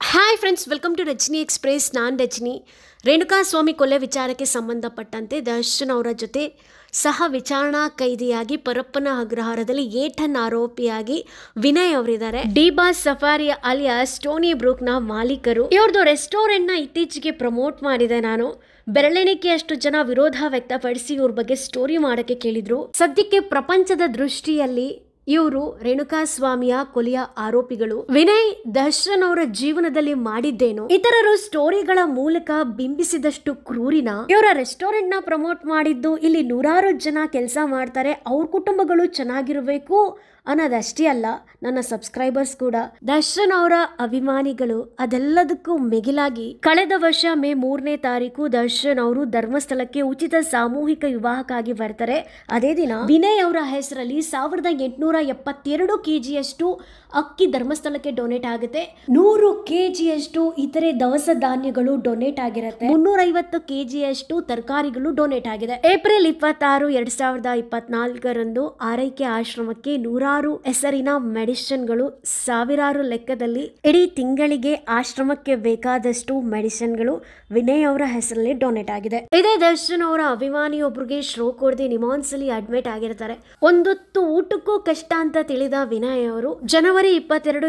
Hi friends, welcome to Rajani express. ನಾನು ರಜನಿ. ರೇಣುಕಾಸ್ವಾಮಿ ಕೊಲೆ ವಿಚಾರಕ್ಕೆ ಸಂಬಂಧಪಟ್ಟಂತೆ ದರ್ಶನ್ ಅವರ ಜೊತೆ ಸಹ ವಿಚಾರಣಾ ಕೈದಿಯಾಗಿ ಪರಪ್ಪನ ಅಗ್ರಹಾರದಲ್ಲಿ ಏಟನ್ ಆರೋಪಿಯಾಗಿ ವಿನಯ್ ಅವರಿದ್ದಾರೆ. D boss safari alias Stoney ಬ್ರೂಕ್ನ ಮಾಲೀಕರು. ಇವ್ರದ್ದು ರೆಸ್ಟೋರೆಂಟ್ನ ಇತ್ತೀಚೆಗೆ ಪ್ರಮೋಟ್ ಮಾಡಿದೆ ನಾನು. ಬೆರಳೆಣಿಕೆಯಷ್ಟು ಜನ ವಿರೋಧ ವ್ಯಕ್ತಪಡಿಸಿ ಇವ್ರ ಬಗ್ಗೆ ಸ್ಟೋರಿ ಮಾಡೋಕ್ಕೆ ಕೇಳಿದ್ರು. ಸದ್ಯಕ್ಕೆ ಪ್ರಪಂಚದ ದೃಷ್ಟಿಯಲ್ಲಿ ಇವರು ರೇಣುಕಾಸ್ವಾಮಿಯ ಕೊಲೆಯ ಆರೋಪಿಗಳು. ವಿನಯ್ ದರ್ಶನ್ ಅವರ ಜೀವನದಲ್ಲಿ ಮಾಡಿದ್ದೇನು, ಇತರರು ಸ್ಟೋರಿಗಳ ಮೂಲಕ ಬಿಂಬಿಸಿದಷ್ಟು ಕ್ರೂರಿನ. ಇವರ ರೆಸ್ಟೋರೆಂಟ್ ನ ಪ್ರಮೋಟ್ ಮಾಡಿದ್ದು ಇಲ್ಲಿ ನೂರಾರು ಜನ ಕೆಲಸ ಮಾಡ್ತಾರೆ, ಅವ್ರ ಕುಟುಂಬಗಳು ಚೆನ್ನಾಗಿರ್ಬೇಕು ಅನ್ನೋದಷ್ಟೇ ಅಲ್ಲ, ನನ್ನ ಸಬ್ಸ್ಕ್ರೈಬರ್ಸ್ ಕೂಡ ದರ್ಶನ್ ಅವರ ಅಭಿಮಾನಿಗಳು. ಅದೆಲ್ಲದಕ್ಕೂ ಮಿಗಿಲಾಗಿ ಕಳೆದ ವರ್ಷ ಮೇ 3ನೇ ತಾರೀಕು ದರ್ಶನ್ ಅವರು ಧರ್ಮಸ್ಥಳಕ್ಕೆ ಉಚಿತ ಸಾಮೂಹಿಕ ವಿವಾಹಕ್ಕಾಗಿ ಬರ್ತಾರೆ. ಅದೇ ದಿನ ವಿನಯ್ ಅವರ ಹೆಸರಲ್ಲಿ 1872 kgಯಷ್ಟು ಅಕ್ಕಿ ಧರ್ಮಸ್ಥಳಕ್ಕೆ ಡೊನೇಟ್ ಆಗುತ್ತೆ. 100 kgಯಷ್ಟು ಇತರೆ ದವಸ ಧಾನ್ಯಗಳು ಡೊನೇಟ್ ಆಗಿರುತ್ತೆ. 350 kgಯಷ್ಟು ತರಕಾರಿಗಳು ಡೊನೇಟ್ ಆಗಿದೆ. ಏಪ್ರಿಲ್ 26, 2024ರಂದು ಆರೈಕೆ ಆಶ್ರಮಕ್ಕೆ ನೂರಾರು ಹೆಸರಿನ ಮೆಡಿಸಿನ್ಗಳು, ಸಾವಿರಾರು ಲೆಕ್ಕದಲ್ಲಿ ಇಡೀ ತಿಂಗಳಿಗೆ ಆಶ್ರಮಕ್ಕೆ ಬೇಕಾದಷ್ಟು ಮೆಡಿಸಿನ್ಗಳು ವಿನಯ್ ಅವರ ಹೆಸರಲ್ಲಿ ಡೊನೇಟ್ ಆಗಿದೆ. ಇದೇ ದರ್ಶನ್ ಅವರ ಅಭಿಮಾನಿಯೊಬ್ಬರಿಗೆ ಸ್ಟ್ರೋಕ್ ಹೊಡೆದು ನಿಮಾನ್ಸ್ ಅಲ್ಲಿ ಅಡ್ಮಿಟ್ ಆಗಿರ್ತಾರೆ. ಒಂದೊತ್ತು ಊಟಕ್ಕೂ ಕಷ್ಟ ಅಂತ ತಿಳಿದ ವಿನಯ್ ಅವರು ಜನವರಿ 22,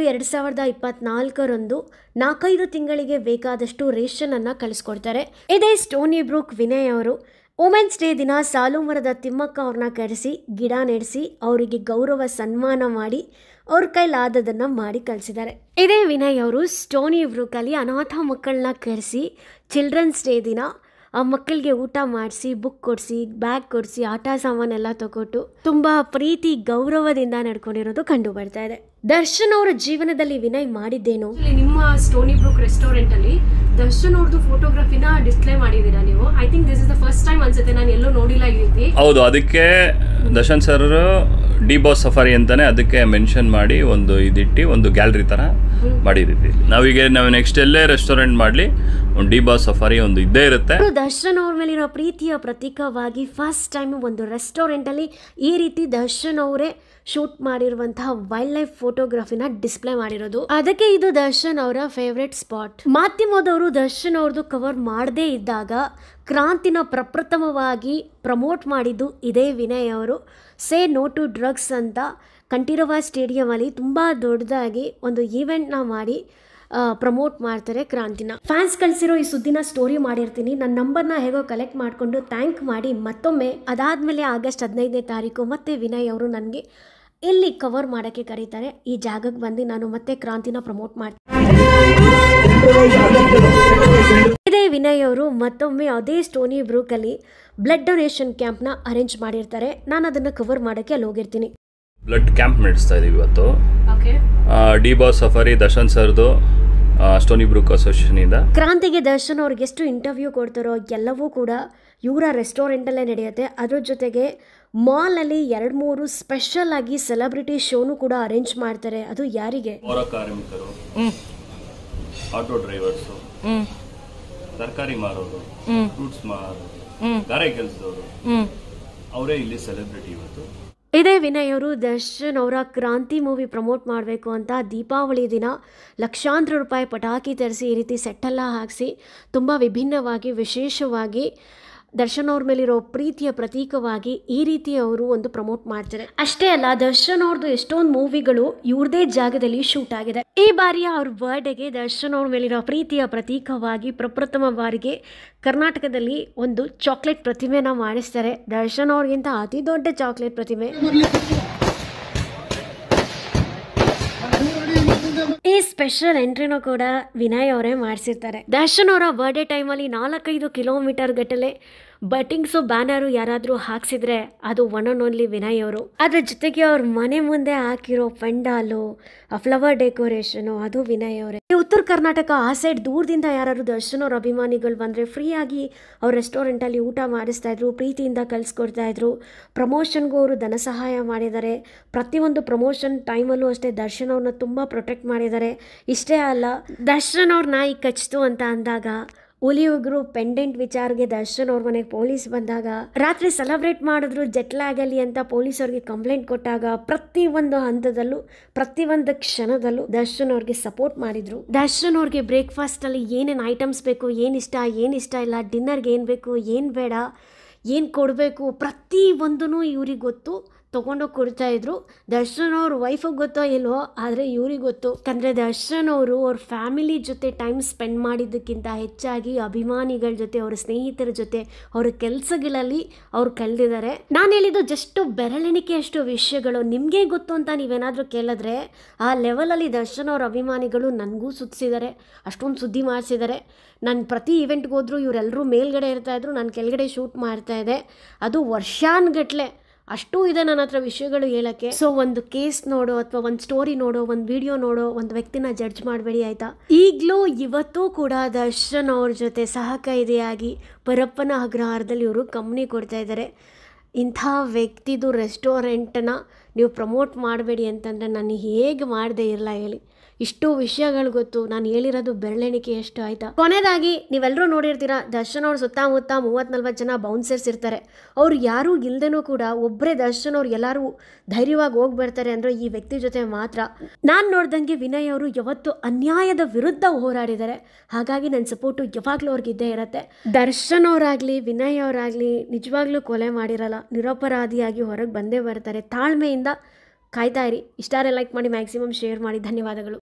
2024ರಂದು 4-5 ತಿಂಗಳಿಗೆ ಬೇಕಾದಷ್ಟು ರೇಷನ್ ಅನ್ನ ಕಳಿಸ್ಕೊಡ್ತಾರೆ. ಇದೇ ಸ್ಟೋನಿ ಬ್ರೂಕ್ ವಿನಯ್ ಅವರು ವುಮೆನ್ಸ್ ಡೇ ದಿನ ಸಾಲು ಮರದ ತಿಮ್ಮಕ್ಕ ಅವ್ರನ್ನ ಕರೆಸಿ ಗಿಡ ನೆಡೆಸಿ ಅವರಿಗೆ ಗೌರವ ಸನ್ಮಾನ ಮಾಡಿ ಅವ್ರ ಕೈಲಾದದನ್ನು ಮಾಡಿ ಕಳಿಸಿದ್ದಾರೆ. ಇದೇ ವಿನಯ್ ಅವರು ಸ್ಟೋನಿ ಬ್ರೂಕಲ್ಲಿ ಅನಾಥ ಮಕ್ಕಳನ್ನ ಕರೆಸಿ ಚಿಲ್ಡ್ರನ್ಸ್ ಡೇ ದಿನ ಆ ಮಕ್ಕಳಿಗೆ ಊಟ ಮಾಡಿಸಿ, ಬುಕ್ ಕೊಡಿಸಿ, ಬ್ಯಾಗ್ ಕೊಡಿಸಿ, ಆಟ ಸಾಮಾನೆಲ್ಲ ತಗೊಟ್ಟು ತುಂಬ ಪ್ರೀತಿ ಗೌರವದಿಂದ ನಡ್ಕೊಂಡಿರೋದು ಕಂಡು ಬರ್ತಾ ಇದೆ. ದರ್ಶನ್ ಅವರ ಜೀವನದಲ್ಲಿ ವಿನಯ್ ಮಾಡಿದ್ದೇನು? ನಿಮ್ಮ ಸ್ಟೋನಿ ಬ್ರೂಕ್ ರೆಸ್ಟೋರೆಂಟ್ ಅಲ್ಲಿ ದರ್ಶನ್ ಅವ್ರದ್ದು ಫೋಟೋಗ್ರಫಿನ ಡಿಸ್ಪ್ಲೇ ಮಾಡಿದ್ದೀರಾ ನೀವು. I think this is the first time ಅನ್ಸುತ್ತೆ, ನಾನು ಎಲ್ಲೂ ನೋಡಿಲ್ಲ ಈ ರೀತಿ. ಹೌದು, ಅದಕ್ಕೆ Darshan sir D boss safari ಅಂತಾನೆ ಅದಕ್ಕೆ ಮೆನ್ಷನ್ ಮಾಡಿ ಒಂದು ಇದಿಟ್ಟು ಒಂದು ಗ್ಯಾಲರಿ ತರ ಮಾಡಿದ್ದೀವಿ. ನಾವೀಗ ನಾವು ನೆಕ್ಸ್ಟ್ ಎಲ್ಲೇ ರೆಸ್ಟೋರೆಂಟ್ ಮಾಡಲಿ ಒಂದು ಡಿ ಬಾಸ್ ಸಫಾರಿ ಒಂದು ಇದ್ದೇ ಇರುತ್ತೆ. ದರ್ಶನ್ ಅವ್ರ ಮೇಲಿರೋ ಪ್ರೀತಿಯ ಪ್ರತೀಕವಾಗಿ ಫಸ್ಟ್ ಟೈಮ್ ಒಂದು ರೆಸ್ಟೋರೆಂಟ್ ಅಲ್ಲಿ ಈ ರೀತಿ ದರ್ಶನ್ ಅವರೇ ಶೂಟ್ ಮಾಡಿರುವಂತಹ ವೈಲ್ಡ್ ಲೈಫ್ ಫೋಟೋಗ್ರಫಿನ ಡಿಸ್ಪ್ಲೇ ಮಾಡಿರೋದು. ಅದಕ್ಕೆ ಇದು ದರ್ಶನ್ ಅವರ ಫೇವ್ರೆಟ್ ಸ್ಪಾಟ್. ಮಾಧ್ಯಮದವರು ದರ್ಶನ್ ಅವ್ರದ್ದು ಕವರ್ ಮಾಡದೇ ಇದ್ದಾಗ ಕ್ರಾಂತಿನ ಪ್ರಪ್ರಥಮವಾಗಿ ಪ್ರಮೋಟ್ ಮಾಡಿದ್ದು ಇದೇ ವಿನಯ್ ಅವರು. ಸೇ ನೋ ಟು ಡ್ರಗ್ಸ್ ಅಂತ ಕಂಠೀರವ ಸ್ಟೇಡಿಯಂ ಅಲ್ಲಿ ತುಂಬ ದೊಡ್ಡದಾಗಿ ಒಂದು ಈವೆಂಟ್ನ ಮಾಡಿ ಪ್ರಮೋಟ್ ಮಾಡ್ತಾರೆ ಕ್ರಾಂತಿನ. ಫ್ಯಾನ್ಸ್ ಕಳಿಸಿರೋ ಈ ಸುದ್ದಿನ ಸ್ಟೋರಿ ಮಾಡಿರ್ತೀನಿ. ನನ್ನ ನಂಬರ್ನ ಹೇಗೋ ಕಲೆಕ್ಟ್ ಮಾಡಿಕೊಂಡು ಥ್ಯಾಂಕ್ ಮಾಡಿ ಮತ್ತೊಮ್ಮೆ ಅದಾದಮೇಲೆ ಆಗಸ್ಟ್ 15ನೇ ತಾರೀಕು ಮತ್ತೆ ವಿನಯ್ ಅವರು ನನಗೆ ಇಲ್ಲಿ ಕವರ್ ಮಾಡೋಕ್ಕೆ ಕರೀತಾರೆ. ಈ ಜಾಗಕ್ಕೆ ಬಂದು ನಾನು ಮತ್ತೆ ಕ್ರಾಂತಿನ ಪ್ರಮೋಟ್ ಮಾಡ್ತೀನಿ. ಇದೇ ವಿನಯ್ ಅವರು ಮತ್ತೊಮ್ಮೆ ಅದೇ ಸ್ಟೋನಿ ಬ್ರೂಕಲ್ಲಿ ಬ್ಲಡ್ ಡೊನೇಷನ್ ಕ್ಯಾಂಪ್ನ ಅರೇಂಜ್ ಮಾಡಿರ್ತಾರೆ. ನಾನು ಅದನ್ನು ಕವರ್ ಮಾಡೋಕ್ಕೆ ಅಲ್ಲಿ ಹೋಗಿರ್ತೀನಿ. ಬ್ಲಡ್ ಕ್ಯಾಂಪ್ ನಡೆಸ್ತಾ ಇದೀವಿ ಇವತ್ತು. ಡಿ ಬಾಸ್ ಸಫಾರಿ ದರ್ಶನ್ ಸರ್ದು ಸ್ಟೋನಿ ಬ್ರೂಕ್ ಅಸೋಸಿಯೇಷನ್ ಇಂದ ಕ್ರಾಂತಿಗೆ ದರ್ಶನ್ ಅವ್ರಿಗೆ ಎಷ್ಟು ಇಂಟರ್ವ್ಯೂ ಕೊಡ್ತಾರೋ ಎಲ್ಲವೂ ಕೂಡ ಇವರ ರೆಸ್ಟೋರೆಂಟಲ್ಲೇ ನಡೆಯುತ್ತೆ. ಅದ್ರ ಜೊತೆಗೆ ಮಾಲಲ್ಲಿ 2-3 ಸ್ಪೆಷಲ್ ಆಗಿ ಸೆಲೆಬ್ರಿಟಿ ಶೋನು ಕೂಡ ಅರೇಂಜ್ ಮಾಡ್ತಾರೆ. ಅದು ಯಾರಿಗೆ? ಪೌರ ಕಾರ್ಮಿಕರು, ಆಟೋ ಡ್ರೈವರ್ಸು, ತರಕಾರಿ ಮಾರೋರು, ಫ್ರೂಟ್ಸ್ ಮಾರೋರು, ಗಾರೆ ಕೆಲಸದವರು, ಅವರೇ ಇಲ್ಲಿ ಸೆಲೆಬ್ರಿಟಿ ಇವತ್ತು. ಇದೇ ವಿನಯ್ ಅವರು ದರ್ಶನ್ ಅವರ ಕ್ರಾಂತಿ ಮೂವಿ ಪ್ರಮೋಟ್ ಮಾಡಬೇಕು ಅಂತ ದೀಪಾವಳಿ ದಿನ ಲಕ್ಷಾಂತರ ರೂಪಾಯಿ ಪಟಾಕಿ ತರಿಸಿ ಈ ರೀತಿ ಸೆಟ್ಟೆಲ್ಲ ಹಾಕಿಸಿ ತುಂಬ ವಿಭಿನ್ನವಾಗಿ ವಿಶೇಷವಾಗಿ ದರ್ಶನ್ ಅವ್ರ ಮೇಲಿರೋ ಪ್ರೀತಿಯ ಪ್ರತೀಕವಾಗಿ ಈ ರೀತಿ ಅವರು ಒಂದು ಪ್ರಮೋಟ್ ಮಾಡ್ತಾರೆ. ಅಷ್ಟೇ ಅಲ್ಲ, ದರ್ಶನ್ ಅವ್ರದ್ದು ಎಷ್ಟೊಂದು ಮೂವಿಗಳು ಇವ್ರದೇ ಜಾಗದಲ್ಲಿ ಶೂಟ್ ಆಗಿದೆ. ಈ ಬಾರಿಯ ಅವ್ರ ಬರ್ಡೇಗೆ ದರ್ಶನ್ ಅವ್ರ ಮೇಲಿರೋ ಪ್ರೀತಿಯ ಪ್ರತೀಕವಾಗಿ ಪ್ರಪ್ರಥಮ ಬಾರಿಗೆ ಕರ್ನಾಟಕದಲ್ಲಿ ಒಂದು ಚಾಕ್ಲೇಟ್ ಪ್ರತಿಮೆನ ಮಾಡಿಸ್ತಾರೆ. ದರ್ಶನ್ ಅವ್ರಿಗಿಂತ ಅತಿ ದೊಡ್ಡ ಚಾಕ್ಲೇಟ್ ಪ್ರತಿಮೆ. ಈ ಸ್ಪೆಷಲ್ ಎಂಟ್ರಿನೂ ಕೂಡ ವಿನಯ್ ಅವರೇ ಮಾಡಿಸಿರ್ತಾರೆ. ದರ್ಶನ್ ಅವರ ಬರ್ಡೇ ಟೈಮಲ್ಲಿ 4-5 ಕಿಲೋಮೀಟರ್ ಗಟ್ಟಲೆ ಬಟ್ಟಿಂಗ್ಸು ಬ್ಯಾನರು ಯಾರಾದರೂ ಹಾಕ್ಸಿದ್ರೆ ಅದು ಒನ್ ಅಂಡ್ ಓನ್ಲಿ ವಿನಯ್ ಅವರು. ಅದ್ರ ಜೊತೆಗೆ ಅವ್ರ ಮನೆ ಮುಂದೆ ಹಾಕಿರೋ ಪೆಂಡಾಲು, ಫ್ಲವರ್ ಡೆಕೋರೇಷನು ಅದು ವಿನಯ್ ಅವರೇ. ಉತ್ತರ ಕರ್ನಾಟಕ ಆ ಸೈಡ್ ದೂರದಿಂದ ಯಾರು ದರ್ಶನ್ ಅವ್ರ ಅಭಿಮಾನಿಗಳು ಬಂದರೆ ಫ್ರೀಯಾಗಿ ಅವ್ರ ರೆಸ್ಟೋರೆಂಟಲ್ಲಿ ಊಟ ಮಾಡಿಸ್ತಾ ಇದ್ರು, ಪ್ರೀತಿಯಿಂದ ಕಳಿಸ್ಕೊಡ್ತಾ ಇದ್ರು. ಪ್ರಮೋಷನ್ಗೂ ಅವರು ಧನ ಸಹಾಯ ಮಾಡಿದ್ದಾರೆ. ಪ್ರತಿಯೊಂದು ಪ್ರಮೋಷನ್ ಟೈಮಲ್ಲೂ ಅಷ್ಟೇ ದರ್ಶನ್ ಅವ್ರನ್ನ ತುಂಬ ಪ್ರೊಟೆಕ್ಟ್ ಮಾಡಿದ್ದಾರೆ. ಇಷ್ಟೇ ಅಲ್ಲ, ದರ್ಶನ್ ಅವ್ರ ನಾಯಿ ಕಚ್ತು ಅಂತ ಅಂದಾಗ ಹುಲಿ ಉಗ್ರು ಪೆಂಡೆಂಟ್ ವಿಚಾರಕ್ಕೆ ದರ್ಶನ್ ಅವ್ರ ಮನೆಗೆ ಪೊಲೀಸ್ ಬಂದಾಗ, ರಾತ್ರಿ ಸೆಲೆಬ್ರೇಟ್ ಮಾಡಿದ್ರು ಜೆಟ್ಲಾಗಲಿ ಅಂತ ಪೊಲೀಸ್ ಅವ್ರಿಗೆ ಕಂಪ್ಲೇಂಟ್ ಕೊಟ್ಟಾಗ, ಪ್ರತಿ ಒಂದು ಹಂತದಲ್ಲೂ ಪ್ರತಿ ಒಂದು ಕ್ಷಣದಲ್ಲೂ ದರ್ಶನ್ ಅವ್ರಿಗೆ ಸಪೋರ್ಟ್ ಮಾಡಿದ್ರು. ದರ್ಶನ್ ಅವ್ರಿಗೆ ಬ್ರೇಕ್ಫಾಸ್ಟ್ ಅಲ್ಲಿ ಏನೇನು ಐಟಮ್ಸ್ ಬೇಕು, ಏನಿಷ್ಟ ಇಲ್ಲ, ಡಿನ್ನರ್ಗೆ ಏನು ಬೇಕು, ಏನು ಬೇಡ, ಏನು ಕೊಡಬೇಕು, ಪ್ರತಿ ಒಂದೂ ಇವ್ರಿಗೆ ಗೊತ್ತು. ತೊಗೊಂಡೋಗಿ ಕೊಡ್ತಾ ಇದ್ರು. ದರ್ಶನ್ ಅವ್ರ ವೈಫಿಗೆ ಗೊತ್ತೋ ಇಲ್ವೋ, ಆದರೆ ಇವ್ರಿಗೆ ಗೊತ್ತು. ಯಾಕಂದರೆ ದರ್ಶನ್ ಅವರು ಅವ್ರ ಫ್ಯಾಮಿಲಿ ಜೊತೆ ಟೈಮ್ ಸ್ಪೆಂಡ್ ಮಾಡಿದ್ದಕ್ಕಿಂತ ಹೆಚ್ಚಾಗಿ ಅಭಿಮಾನಿಗಳ ಜೊತೆ, ಅವರ ಸ್ನೇಹಿತರ ಜೊತೆ, ಅವರ ಕೆಲಸಗಳಲ್ಲಿ ಅವ್ರು ಕಳೆದಿದ್ದಾರೆ. ನಾನು ಹೇಳಿದ್ದು ಜಸ್ಟ್ ಬೆರಳೆಣಿಕೆಯಷ್ಟು ವಿಷಯಗಳು. ನಿಮಗೆ ಗೊತ್ತು ಅಂತ ನೀವೇನಾದರೂ ಕೇಳಿದ್ರೆ, ಆ ಲೆವೆಲಲ್ಲಿ ದರ್ಶನ್ ಅವ್ರ ಅಭಿಮಾನಿಗಳು ನನಗೂ ಸುತ್ತಿಸಿದ್ದಾರೆ, ಅಷ್ಟೊಂದು ಸುದ್ದಿ ಮಾಡಿಸಿದ್ದಾರೆ. ನಾನು ಪ್ರತಿ ಇವೆಂಟ್ಗೆ ಹೋದ್ರು ಇವರೆಲ್ಲರೂ ಮೇಲ್ಗಡೆ ಇರ್ತಾಯಿದ್ರು, ನಾನು ಕೆಳಗಡೆ ಶೂಟ್ ಮಾಡ್ತಾಯಿದ್ದೆ. ಅದು ವರ್ಷಾನ್ಗಟ್ಲೆ ಅಷ್ಟೂ ಇದೆ ನನ್ನ ಹತ್ರ ವಿಷಯಗಳು ಹೇಳೋಕ್ಕೆ. ಸೊ ಒಂದು ಕೇಸ್ ನೋಡೋ ಅಥವಾ ಒಂದು ಸ್ಟೋರಿ ನೋಡೋ, ಒಂದು ವಿಡಿಯೋ ನೋಡೋ, ಒಂದು ವ್ಯಕ್ತಿನ ಜಡ್ಜ್ ಮಾಡಬೇಡಿ ಆಯಿತಾ. ಈಗಲೂ ಇವತ್ತೂ ಕೂಡ ದರ್ಶನ್ ಅವ್ರ ಜೊತೆ ಸಹ ಕೈದಿಯಾಗಿ ಪರಪ್ಪನ ಅಗ್ರಹಾರದಲ್ಲಿ ಇವರು ಕಂಪ್ನಿ ಕೊಡ್ತಾ ಇದ್ದಾರೆ. ಇಂಥ ವ್ಯಕ್ತಿದು ರೆಸ್ಟೋರೆಂಟನ್ನ ನೀವು ಪ್ರಮೋಟ್ ಮಾಡಬೇಡಿ ಅಂತಂದರೆ ನಾನು ಹೇಗೆ ಮಾಡದೇ ಇರಲ್ಲ ಹೇಳಿ. ಇಷ್ಟು ವಿಷಯಗಳು ಗೊತ್ತು, ನಾನು ಹೇಳಿರೋದು ಬೆರಳೆಣಿಕೆ ಎಷ್ಟು ಆಯಿತಾ. ಕೊನೆಯದಾಗಿ ನೀವೆಲ್ಲರೂ ನೋಡಿರ್ತೀರ, ದರ್ಶನ್ ಅವ್ರ ಸುತ್ತಮುತ್ತ 30-40 ಜನ ಬೌನ್ಸರ್ಸ್ ಇರ್ತಾರೆ. ಅವ್ರು ಯಾರೂ ಇಲ್ಲದೇನೂ ಕೂಡ ಒಬ್ಬರೇ ದರ್ಶನ್ ಅವ್ರು ಎಲ್ಲರೂ ಧೈರ್ಯವಾಗಿ ಹೋಗಿ ಬರ್ತಾರೆ ಅಂದರೆ ಈ ವ್ಯಕ್ತಿ ಜೊತೆ ಮಾತ್ರ. ನಾನು ನೋಡ್ದಂಗೆ ವಿನಯ್ ಅವರು ಯಾವತ್ತು ಅನ್ಯಾಯದ ವಿರುದ್ಧ ಹೋರಾಡಿದ್ದಾರೆ. ಹಾಗಾಗಿ ನನ್ನ ಸಪೋರ್ಟು ಯಾವಾಗಲೂ ಅವ್ರಿಗಿದ್ದೇ ಇರುತ್ತೆ. ದರ್ಶನ್ ಅವರಾಗಲಿ ವಿನಯ್ ಅವರಾಗಲಿ ನಿಜವಾಗ್ಲೂ ಕೊಲೆ ಮಾಡಿರಲ್ಲ, ನಿರಪರಾಧಿಯಾಗಿ ಹೊರಗೆ ಬಂದೇ ಬರ್ತಾರೆ. ತಾಳ್ಮೆಯಿಂದ ಕಾಯ್ತಾ ಇರಿ. ಇಷ್ಟಾರೆ ಲೈಕ್ ಮಾಡಿ, ಮ್ಯಾಕ್ಸಿಮಮ್ ಶೇರ್ ಮಾಡಿ. ಧನ್ಯವಾದಗಳು.